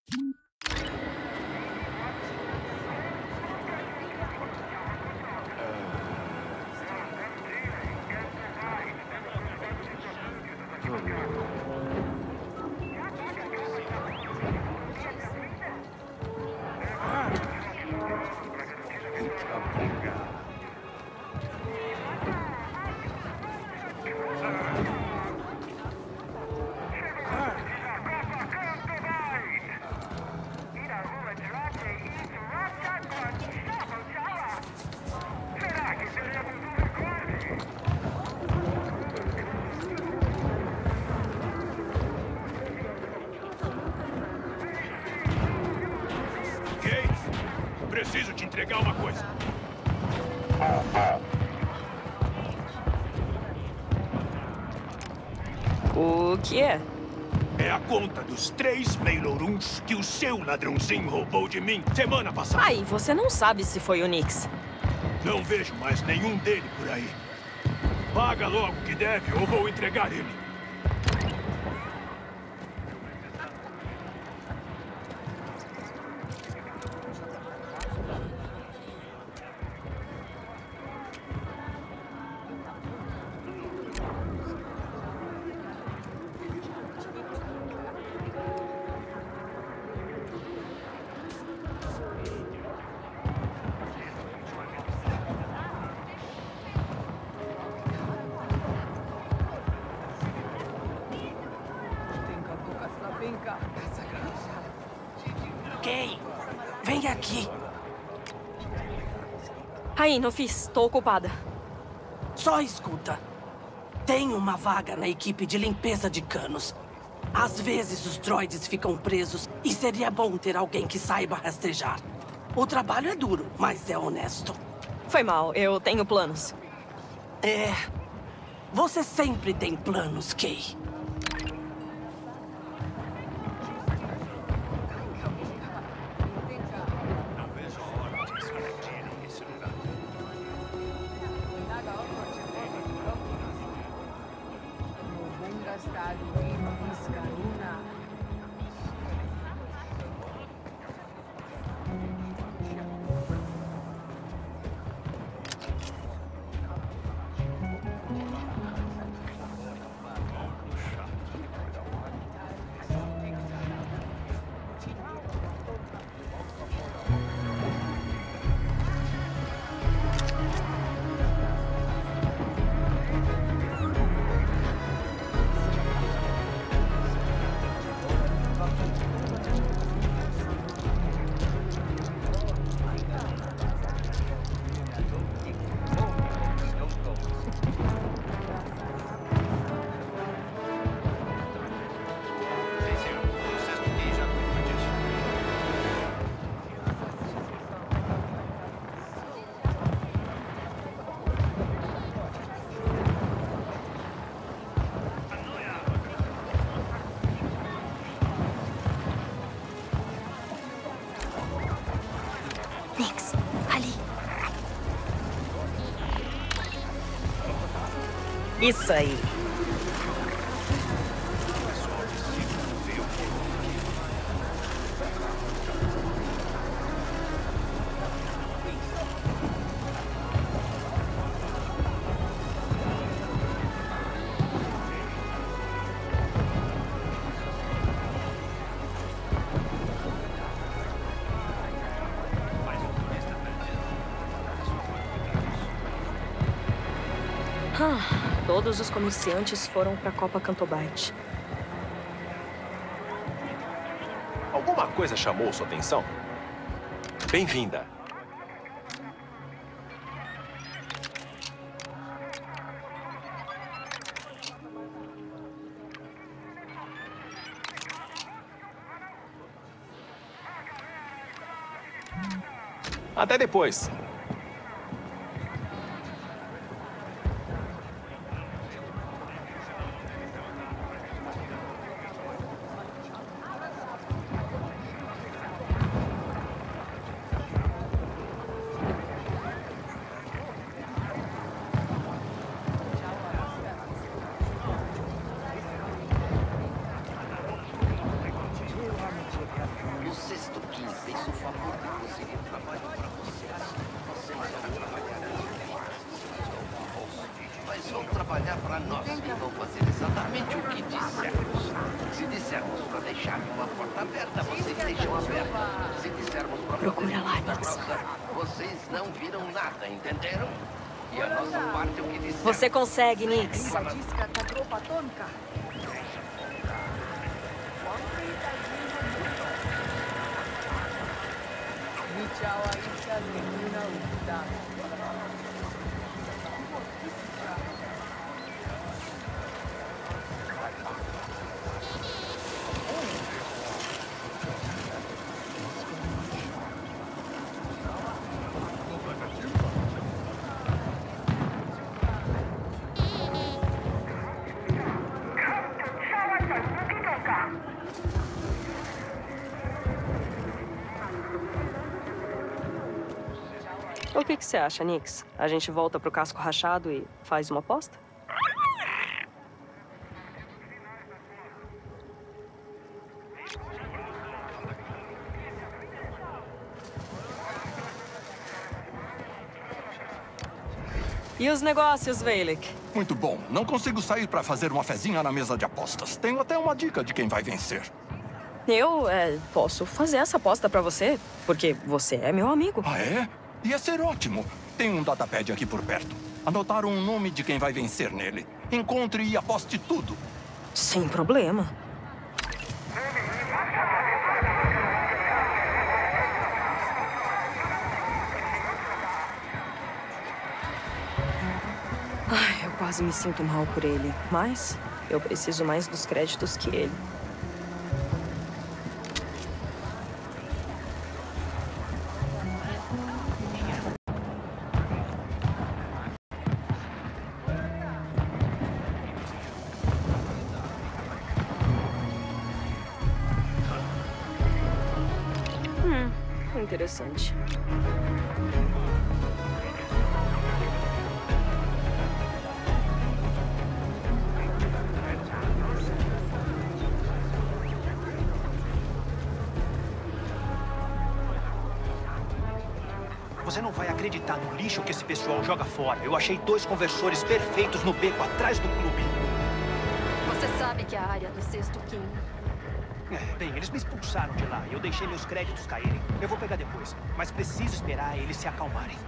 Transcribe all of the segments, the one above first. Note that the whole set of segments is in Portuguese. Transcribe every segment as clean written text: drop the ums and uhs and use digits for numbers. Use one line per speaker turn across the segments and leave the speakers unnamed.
Preciso te entregar uma coisa.
O que é?
É a conta dos 3 Meilouruns que o seu ladrãozinho roubou de mim semana passada.
Ai, você não sabe se foi o Nix.
Não vejo mais nenhum dele por aí. Paga logo o que deve ou vou entregar ele.
Kay, vem aqui.
Aí, não fiz. Tô ocupada.
Só escuta. Tem uma vaga na equipe de limpeza de canos. Às vezes os droids ficam presos e seria bom ter alguém que saiba rastejar. O trabalho é duro, mas é honesto.
Foi mal. Eu tenho planos.
É. Você sempre tem planos, Kay.
Nix, ali. Isso aí. Todos os comerciantes foram para a Copa Cantobite.
Alguma coisa chamou sua atenção? Bem-vinda. Até depois.
procura lá, Nix.
Vocês não viram nada, entenderam? E a nossa parte é o que disseram.
Você consegue, Nix. O que você acha, Nix? A gente volta pro casco rachado e faz uma aposta? E os negócios, Veilek?
Muito bom. Não consigo sair para fazer uma fezinha na mesa de apostas. Tenho até uma dica de quem vai vencer.
Eu, posso fazer essa aposta pra você, porque você é meu amigo.
Ah, é? Ia ser ótimo. Tem um datapad aqui por perto. Anotaram o nome de quem vai vencer nele. Encontre e aposte tudo.
Sem problema. Ai, eu quase me sinto mal por ele, mas eu preciso mais dos créditos que ele. Interessante.
Você não vai acreditar no lixo que esse pessoal joga fora. Eu achei 2 conversores perfeitos no beco atrás do clube.
Você sabe que a área do sexto Kim...
Bem, eles me expulsaram de lá e eu deixei meus créditos caírem. Eu vou pegar depois, mas preciso esperar eles se acalmarem.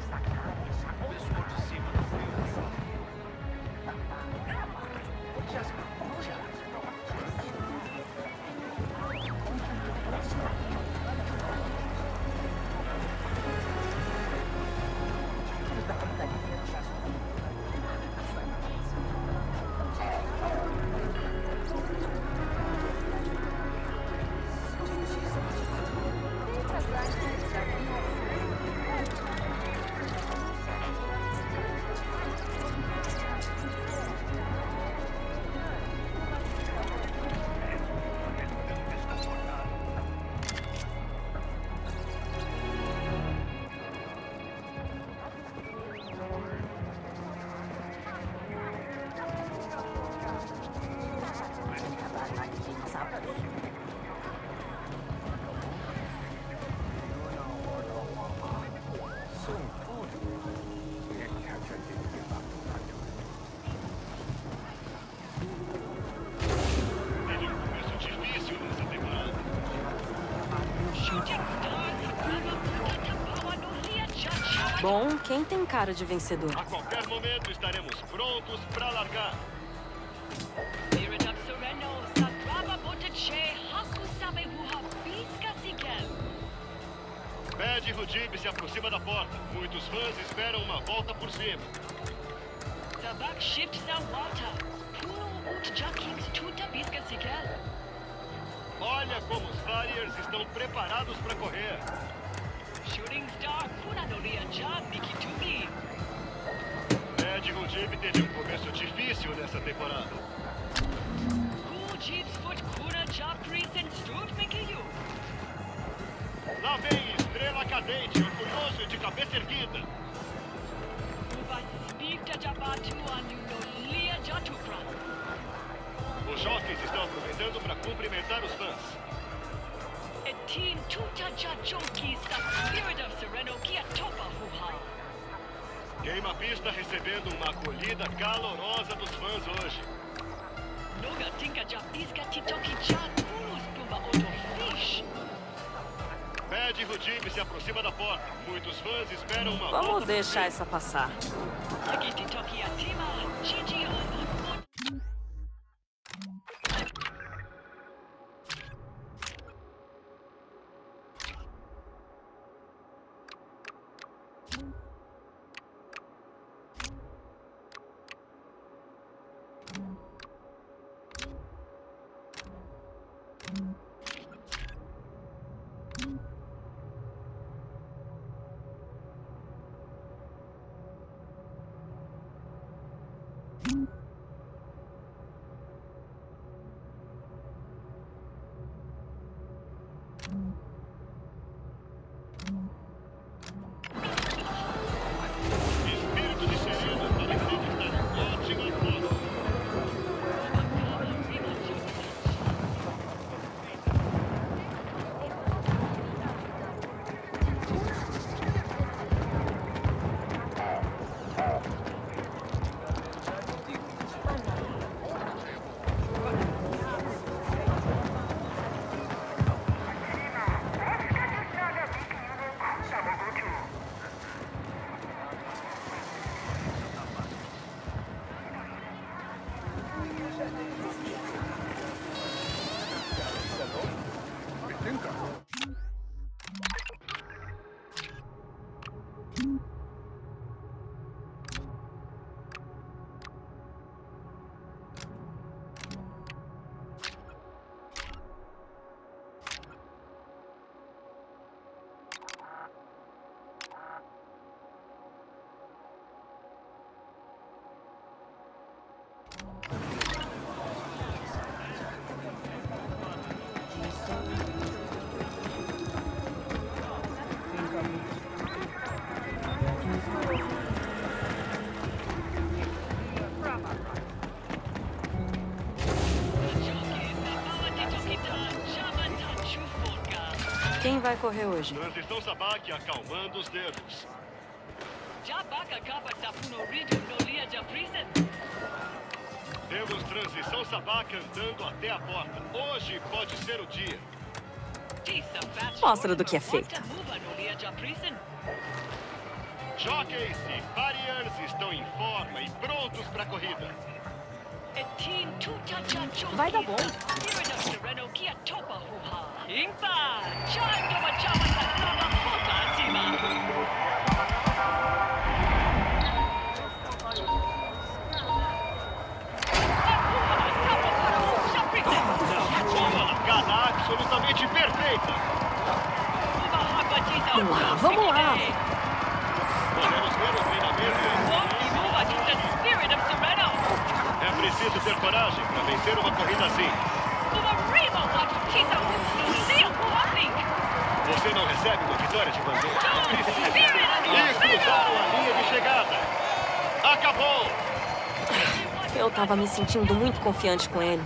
Bom, quem tem cara de vencedor?
A qualquer momento estaremos prontos para largar. Pede Rudib se aproxima da porta. Muitos fãs esperam uma volta por cima. Olha como os Warriors estão preparados para correr. Ed Rudib teve um começo difícil nessa temporada. Lá vem Estrela Cadente, orgulhoso e de cabeça erguida. Os jockeys estão aproveitando para cumprimentar os fãs. Queima a pista recebendo uma acolhida calorosa dos fãs hoje.
Pede Rudime se aproxima da porta. Muitos fãs esperam uma
Vamos deixar essa passar.
espírito de Serena parecia estar em ótima forma.
Quem vai correr hoje?
Transição Sabak acalmando os dedos. Temos Transição Sabak andando até a porta. Hoje pode ser o dia.
Mostra do que é feito.
Jockeys e Farriers estão em forma e prontos para a corrida.
Vai dar bom.
Uma largada absolutamente perfeita.
Vamos lá.
Podemos ver o treinamento. É preciso ter coragem para vencer uma corrida assim. Você não recebe uma vitória de bandeira. Precisa. E cruzaram a linha de chegada. Acabou!
Eu tava me sentindo muito confiante com ele.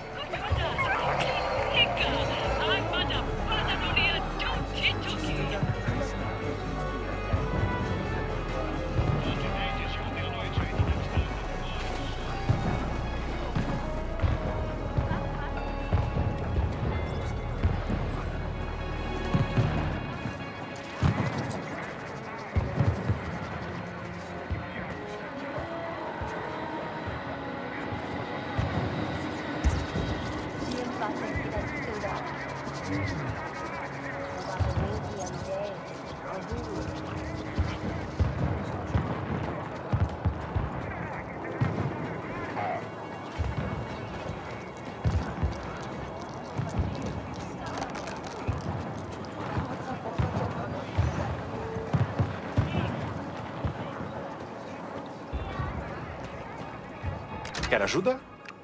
Quer ajuda?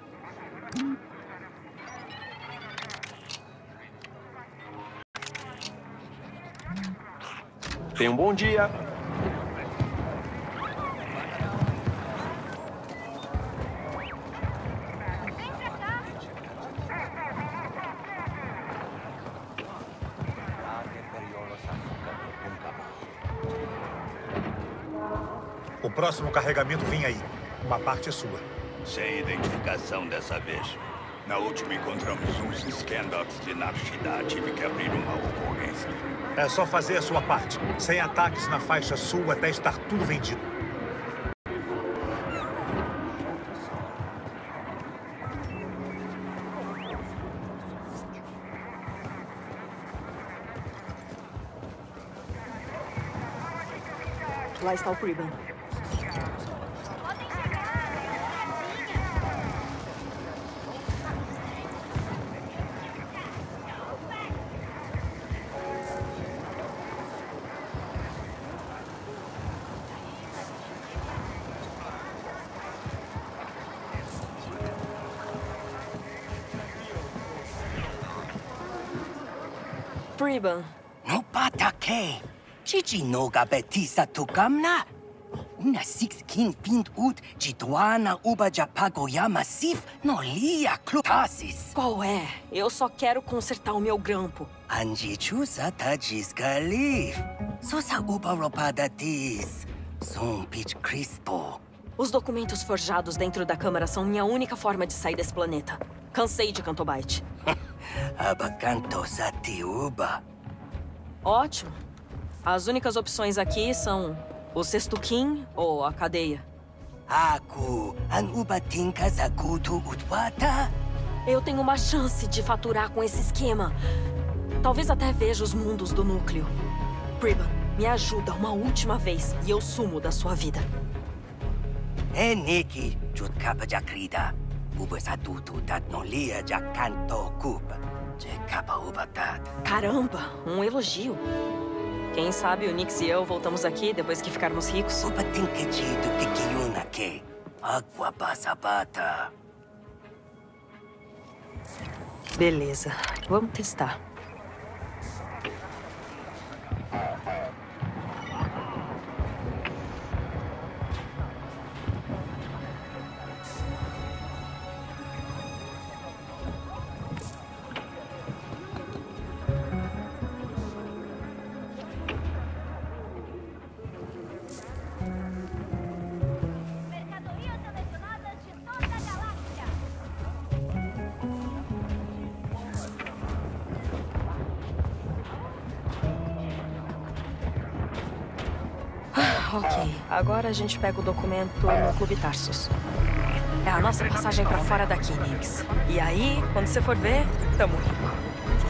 Tenha um bom dia.
O próximo carregamento vem aí. Uma parte é sua.
Sem identificação dessa vez. Na última encontramos uns Skandoks de Narshida. Tive que abrir uma ocorrência.
É só fazer a sua parte. Sem ataques na faixa sul até estar tudo vendido.
Lá está o Preben. Preben.
No patake. Chichi noga betisa tukamna. Una sixkin pint ut chituana uba japagoyama sif no lia clutasis.
Qual é? Eu só quero consertar o meu grampo.
Anji chusa tajis galif. Sosa uba ropada tis. Sum pitch crispo.
Os documentos forjados dentro da câmara são minha única forma de sair desse planeta. Cansei de Cantobite.
Abacanto satiuba.
Ótimo. As únicas opções aqui são o Sexto Kim ou a cadeia.
Aku, an uba tinka zagutu utwata?
Eu tenho uma chance de faturar com esse esquema. Talvez até veja os mundos do núcleo. Preben, me ajuda uma última vez e eu sumo da sua vida.
É Neki, jutkapa jakrida. Uba satutu tat no lia jakanto kupa. Jekapa uba tat.
Caramba, um elogio. Quem sabe o Nix e eu voltamos aqui depois que ficarmos ricos.
Uba tinkejito kikiyuna ke. Agua basabata.
Beleza, vamos testar. Ok, agora a gente pega o documento no Clube Tarsus. É a nossa passagem pra fora daqui, Nix. E aí, quando você for ver, tamo rico.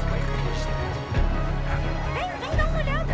Vem dar uma olhada.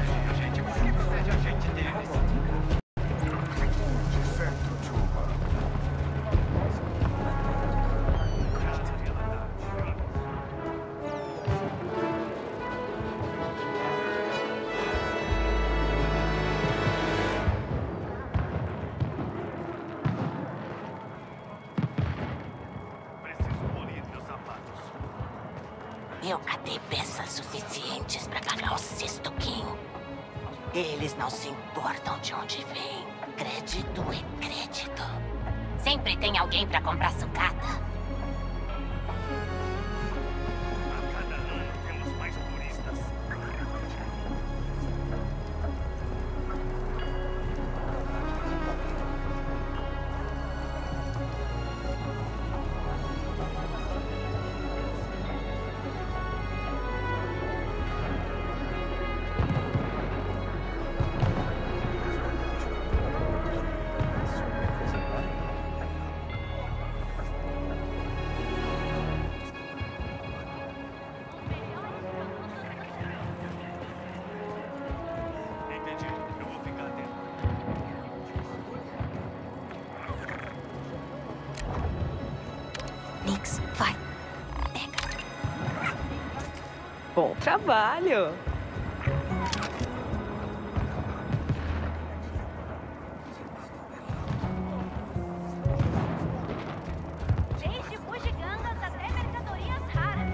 Eu catei peças suficientes para pagar o Sexto Kim. Eles não se importam de onde vem. Crédito é crédito. Sempre tem alguém para comprar sucata.
A cada ano temos mais turistas.
Nix, vai. Pega.
Bom trabalho!
Desde bugigangas até mercadorias raras.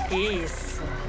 Isso.